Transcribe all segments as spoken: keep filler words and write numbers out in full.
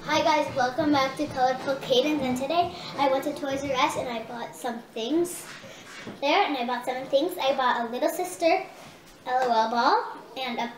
Hi guys, welcome back to Colorful Cadence, and today I went to Toys R Us and I bought some things there, and I bought seven things. I bought a Little Sister LOL ball and a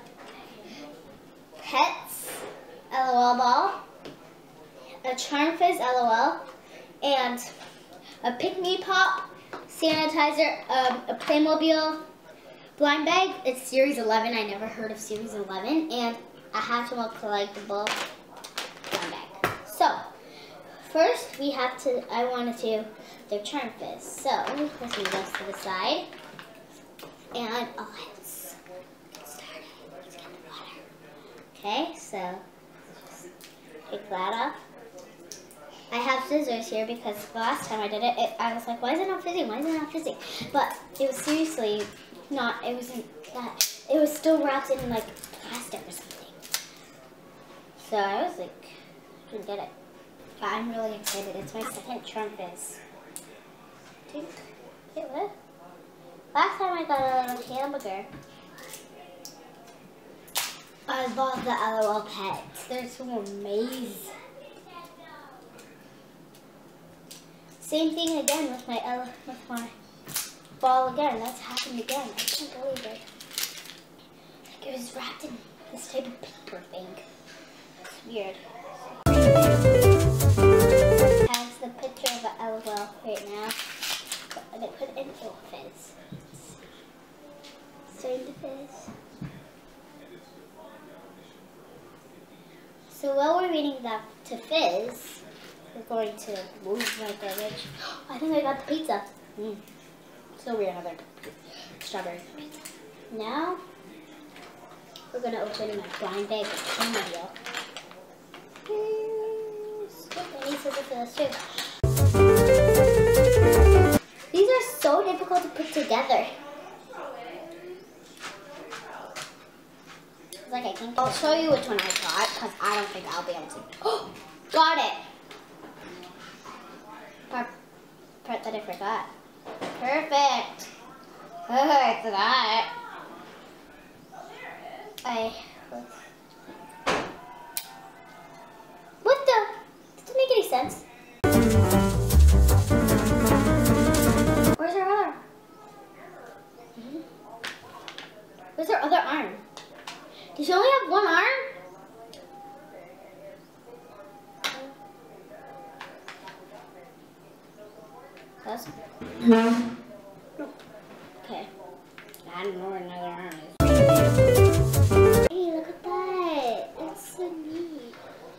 Pets LOL ball, a Charm Fizz LOL, and a Pick Me Pop sanitizer, um, a Playmobil blind bag. It's Series eleven. I never heard of Series eleven, and a Hatchimal collectible blind bag. So, first we have to, I want to do the Charm Fizz. So, let's move those to the side. And oh, let's get started. Let's get the water. Okay, so pick that up. I have scissors here because the last time I did it, it, I was like, why is it not fizzing? Why is it not fizzing? But it was seriously not, it wasn't that, it was still wrapped in like plastic or something. So I was like, I didn't get it. But I'm really excited. It's my second Charm Fizz. Wait, what? Last time I got a little hamburger. I bought the LOL Pets. They're so amazing. Same thing again with my L with my ball again. That's happened again. I can't believe it. Like it was wrapped in this type of paper thing. It's weird. It has the picture of an LOL right now. But they put in oh, Fizz. Starting to fizz. So while we're waiting that to fizz, we're going to move my beverage. I think I got the pizza. Mm. So weird another strawberry pizza. Now we're gonna open my blind bag of Playmobil. I need scissors for this too. These are so difficult to put together. Like I think I'll show you which one I got because I don't think I'll be able to. Oh, got it. Part, part that I forgot. Perfect. Perfect. That. I. What the? Doesn't make any sense. Where's her other? Hmm? Where's her other arm? Does she only have one arm? That's okay. I don't know where another arm is. Hey, look at that. It's so neat.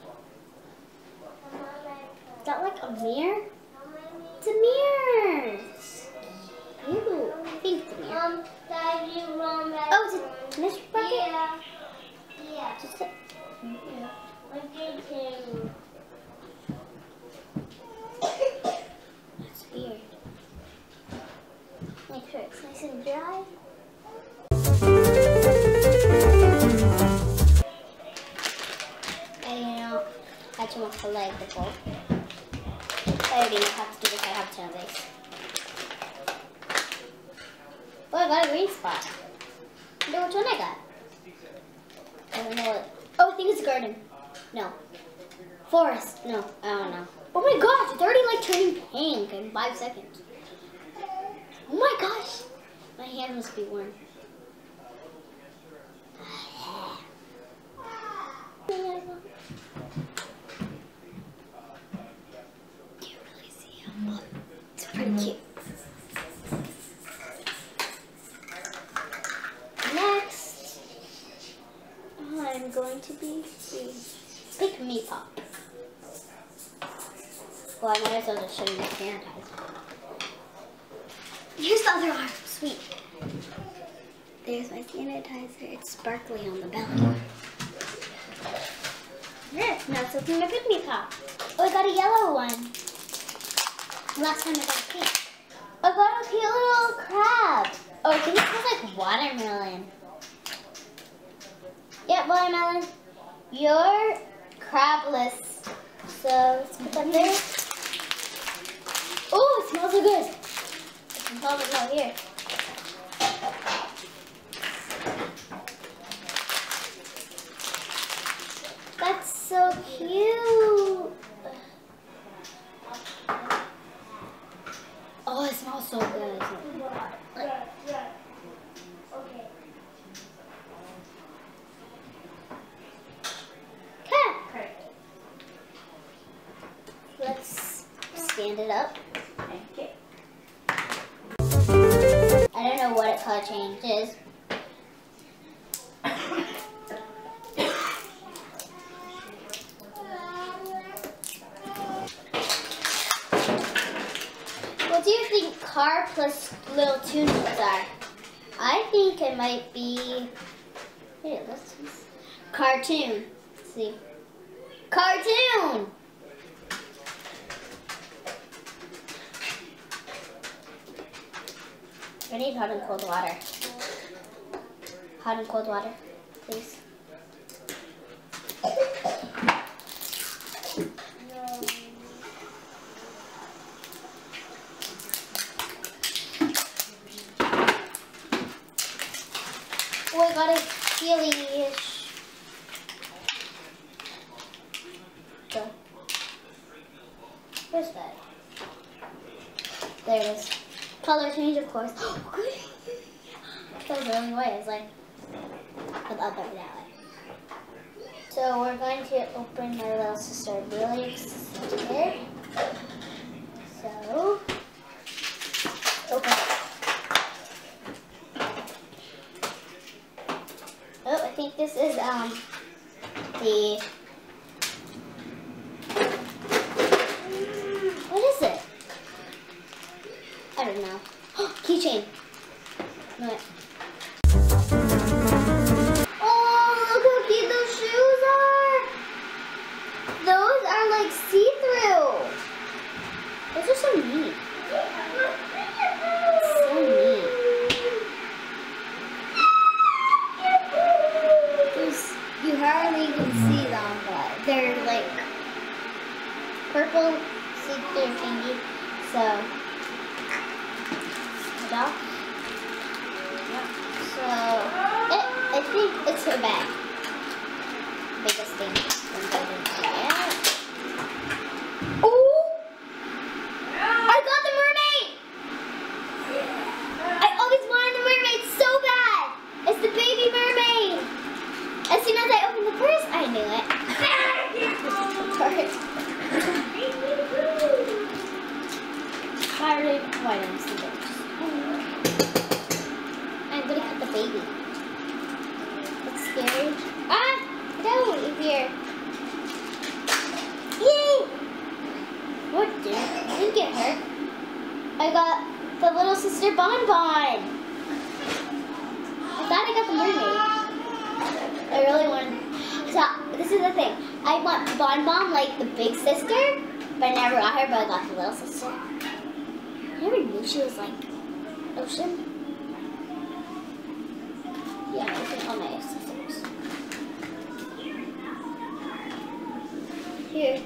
Is that like a mirror? It's a mirror. Ew. I think it's a mirror. Um, oh, is it mystery bucket? Yeah. Yeah. Just a, yeah. That's weird. Make sure it's nice and dry. And you know, I had to make the leg before. I already know how to do this. I have ten of these. Oh, I got a green spot. I wonder which one I got. I don't know what. Oh, I think it's a garden. No. Forest. No, I don't know. Oh my gosh, it's already like turning pink in five seconds. Oh my gosh. My hand must be warm. Do you really see him? Oh, it's pretty cute. Next, I'm going to be the Pick Me Pop. Well, I might as well just show you the sanitizer. Here's the other arm. Sweet. There's my sanitizer. It's sparkly on the belly. There. Now let's open my Pick Me Pop. Oh, I got a yellow one. Last time I got a pink. I got a cute little crab. Oh, I think it smells like watermelon. Yep, watermelon. You're crabless. So let's put that there. Oh, it smells so good. I can probably go here. That's so cute. sand it up. Okay. I don't know what color change is. What do you think car plus little tunes are? I think it might be, hey, let's see. Cartoon. Let's see. Cartoon! I need hot and cold water. Hot and cold water, please. Oh, I got a Healy-ish. So, where's that? There it is. Color change, of course. That was the only way. I was like, I'll, I'll put it that way. So we're going to open my little sister. Really excited. So, open. Oh, I think this is um the. What is it? I don't know. Keychain. What? Oh, look how cute those shoes are. Those are like see-through. Those are so neat. So neat. There's, you hardly can see them, but they're like purple see-through thingy. So. Yep. So, it, I think it's her bag. Biggest thing. Oh! I got the mermaid! I always wanted the mermaid so bad! It's the baby mermaid! As soon as I opened the purse, I knew it. I already, why didn't I see it? I'm gonna cut the baby. It's scary. Ah! No, it's here. Yay! What did? I didn't get hurt. I got the little sister Bon Bon. I thought I got the mermaid. I really wanted. So this is the thing. I want Bon Bon like the big sister, but I never got her. But I got the little sister. I never knew she was like Ocean. Yeah, I think all my sisters. Here.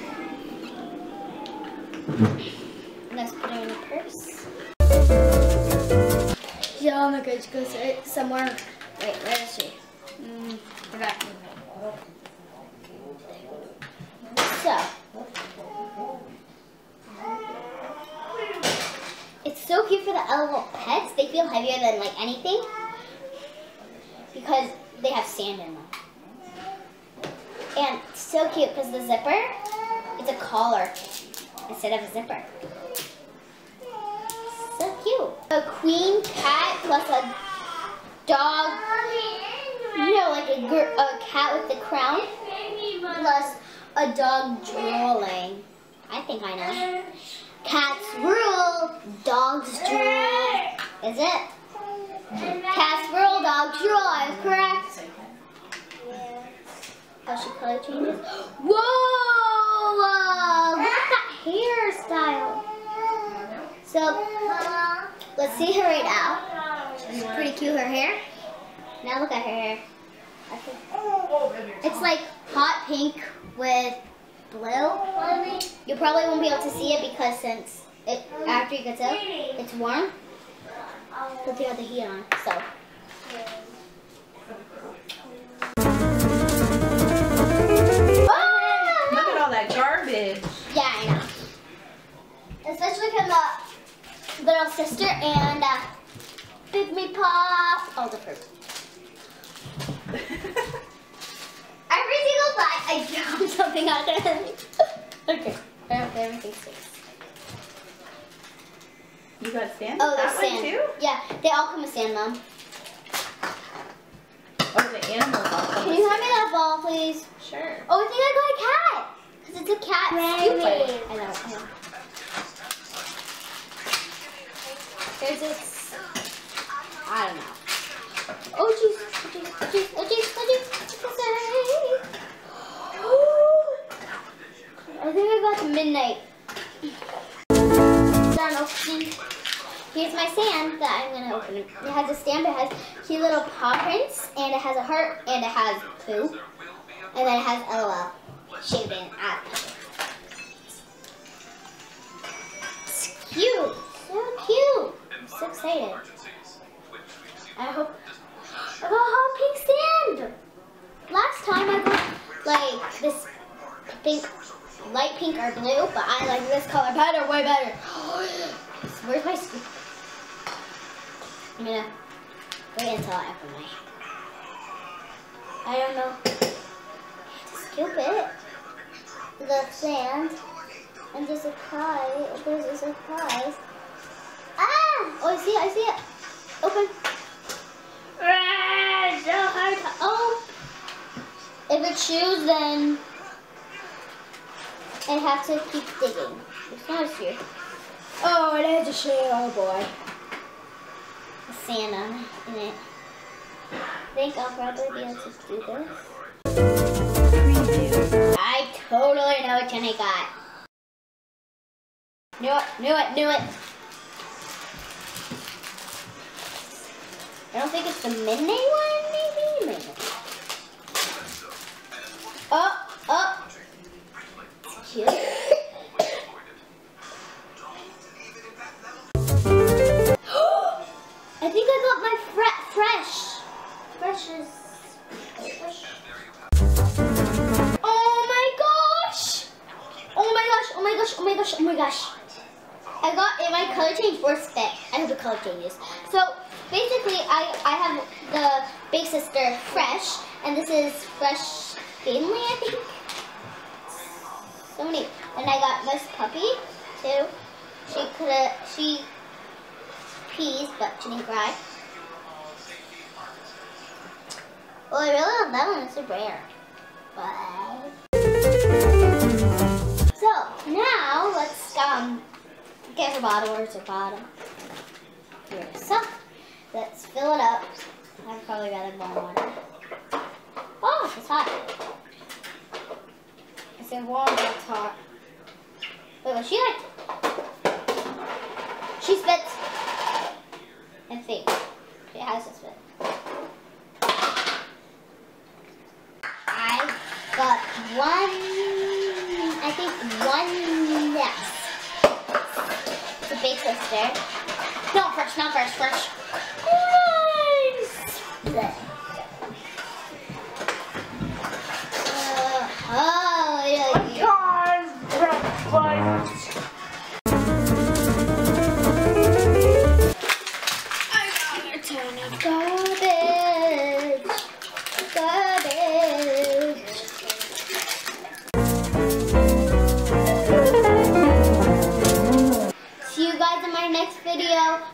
Let's put her in a purse. Yeah, oh my god, she goes somewhere. Wait, where is she? Mm, forgot. So. It's so cute for the L O L pets. They feel heavier than like anything. Because they have sand in them. And it's so cute because the zipper, it's a collar instead of a zipper. So cute. A queen cat plus a dog, you know, like a, a cat with the crown, plus a dog drooling. I think I know. Cats rule, dogs drool. Is it? Cats rule, dogs drool. I was correct. Oh, she color changes. Whoa! Whoa! Look at that hairstyle. So, let's see her right now. She's pretty cute, her hair. Now look at her hair. It's like hot pink with blue. You probably won't be able to see it because since it after it gets out, it's warm. But they have the heat on, so. Oh! Look at all that garbage. Yeah, I know. Especially from the little sister and uh, Big Me Pop. Oh, the first. Every single time I drop something out there. Okay, I hope everything sticks. You got sand? Oh, that there's one sand. too? Yeah, they all come with sand, Mom. Oh, the animals all come Can with you hand me sand. that ball, please? Sure. Oh, I think I got a cat. Because it's a cat stupid. I know. I know. There's this. I don't know. Oh, jeez. Oh, jeez. Oh, jeez. Oh, jeez. Oh, jeez. I think I got to midnight. Done opening. Here's my sand that I'm going to open. It has a stamp. It has cute little paw prints. And it has a heart. And it has poo. And then it has L O L. Shaved in. Ah. It's cute. So cute. I'm so excited. I hope. I got hot pink sand. Last time I got like this pink, light pink or blue, but I like this color better, way better. Where's my scoop? I'm gonna wait until I open my. I don't know. Scoop it. The sand. And the surprise. There's a surprise. Ah! Oh, I see it. I see it. Open. Ah, so hard to open. If it chews, then I have to keep digging. It's not a shoe. Oh, it has a shoe. Oh boy. The sand on in it. I think I'll probably be able to do this. I totally know which one I got. Knew it, knew it, knew it. I don't think it's the midnight one, maybe? Maybe. Oh, oh. It's cute. I think I got my fre fresh. Fresh is fresh. Oh my gosh! Oh my gosh, oh my gosh, oh my gosh, oh my gosh. I got in my color change first fit. I have the color changes. So basically I, I have the Big Sister Fresh, and this is Fresh Family, I think. So many. And I got Miss Puppy too. She could have, she pees, but she didn't cry. Well, I really love that one. It's so rare. But so now let's um get her bottle. Where's her bottle? Here it is. So let's fill it up. I'd probably rather warm water. Oh, it's hot. I said warm, but it's hot. Wait, was she like? She spits. And fake. She has to spit. I got one, I think one nest. It's a Big Sister. No, fresh, not fresh, fresh. Nice. Uh, oh, yeah, yeah. I got a ton of garbage. Garbage. See you guys in my next video.